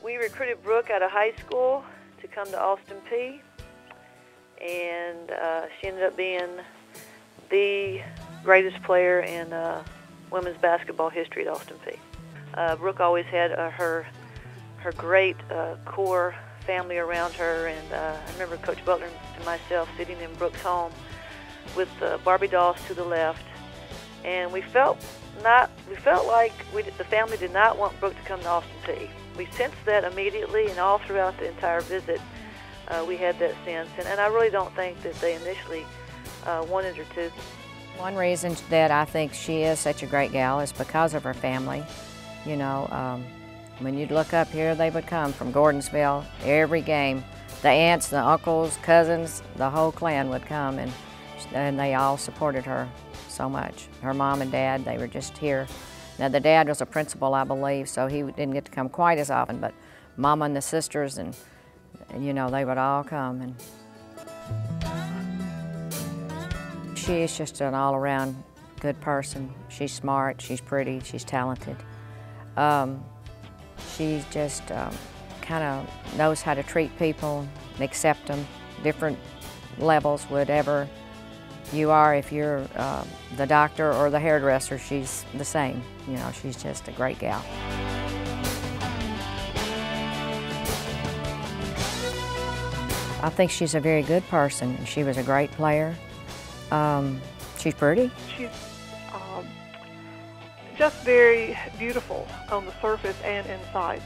We recruited Brooke out of high school to come to Austin Peay, and she ended up being the greatest player in women's basketball history at Austin Peay. Brooke always had her great core family around her, and I remember Coach Butler and myself sitting in Brooke's home with Barbie dolls to the left, and we felt like the family did not want Brooke to come to Austin Peay. We sensed that immediately, and all throughout the entire visit, we had that sense, and I really don't think that they initially wanted her to. One reason that I think she is such a great gal is because of her family. You know, when you'd look up here, they would come from Gordonsville every game. The aunts, the uncles, cousins, the whole clan would come, and they all supported her so much. Her mom and dad, they were just here. Now, the dad was a principal, I believe, so he didn't get to come quite as often, but Mama and the sisters, and you know, they would all come. And she is just an all-around good person. She's smart, she's pretty, she's talented. She just kind of knows how to treat people, accept them, different levels, whatever you are. If you're the doctor or the hairdresser, she's the same. You know, she's just a great gal. I think she's a very good person, and she was a great player. She's pretty. She's just very beautiful on the surface and inside.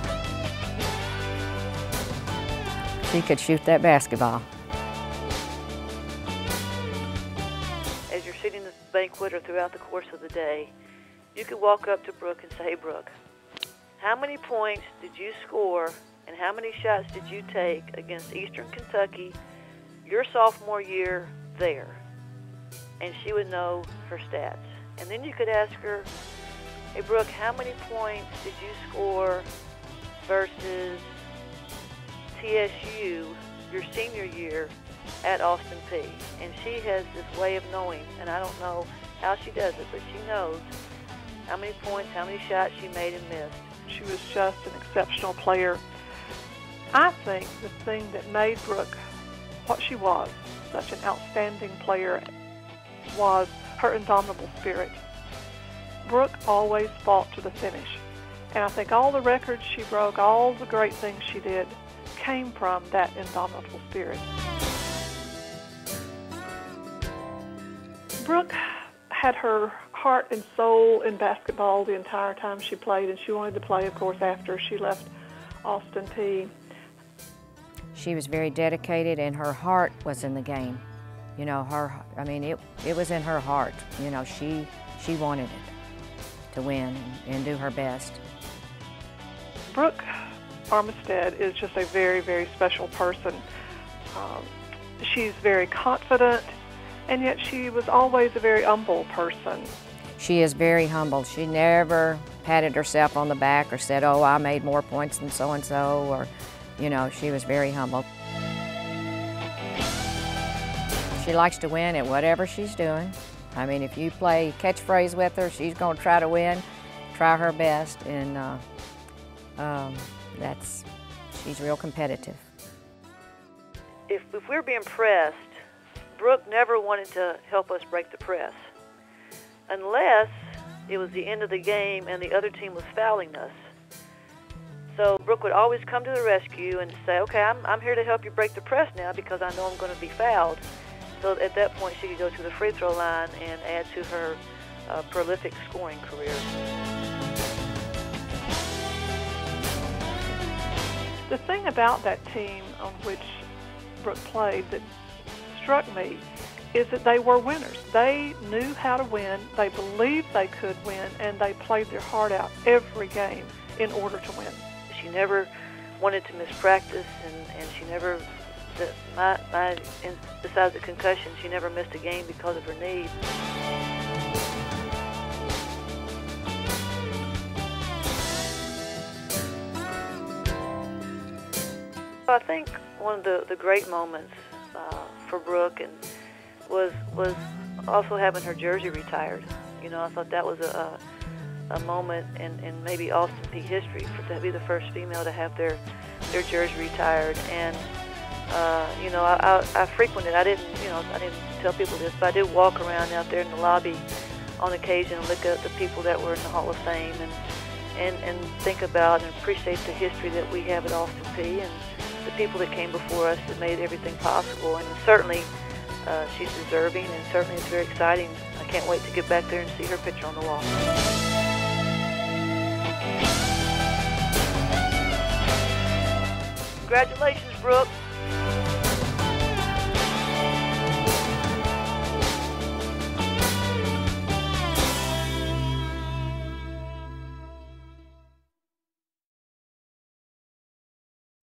She could shoot that basketball. As you're sitting in the banquet or throughout the course of the day, you could walk up to Brooke and say, "Hey, Brooke, how many points did you score and how many shots did you take against Eastern Kentucky your sophomore year there?" And she would know her stats. And then you could ask her, "Hey, Brooke, how many points did you score versus TSU your senior year at Austin Peay?" And she has this way of knowing, and I don't know how she does it, but she knows how many points, how many shots she made and missed. She was just an exceptional player. I think the thing that made Brooke what she was, such an outstanding player, was her indomitable spirit. Brooke always fought to the finish, and I think all the records she broke, all the great things she did, came from that indomitable spirit. Brooke had her heart and soul in basketball the entire time she played, and she wanted to play, of course, after she left Austin Peay. She was very dedicated, and her heart was in the game. You know, I mean, it was in her heart. You know, she wanted it to win and do her best. Brooke Armistead is just a very, very special person. She's very confident, and yet she was always a very humble person. She is very humble. She never patted herself on the back or said, "Oh, I made more points than so-and-so," or, you know, she was very humble. She likes to win at whatever she's doing. I mean, if you play catchphrase with her, she's going to try to win, try her best, and she's real competitive. If we're being pressed, Brooke never wanted to help us break the press, unless it was the end of the game and the other team was fouling us. So Brooke would always come to the rescue and say, "Okay, I'm here to help you break the press now because I know I'm going to be fouled." So at that point, she could go to the free throw line and add to her prolific scoring career. The thing about that team on which Brooke played that struck me is that they were winners. They knew how to win, they believed they could win, and they played their heart out every game in order to win. She never wanted to miss practice, and she never, besides the concussion, she never missed a game because of her knee. I think one of the great moments for Brooke was also having her jersey retired. You know, I thought that was a moment in maybe Austin Peay history to be the first female to have their jersey retired. And you know, I frequented. I didn't tell people this, but I did walk around out there in the lobby on occasion and look at the people that were in the Hall of Fame and think about and appreciate the history that we have at Austin Peay and the people that came before us that made everything possible. And certainly she's deserving, and certainly it's very exciting. I can't wait to get back there and see her picture on the wall. Congratulations, Brooke.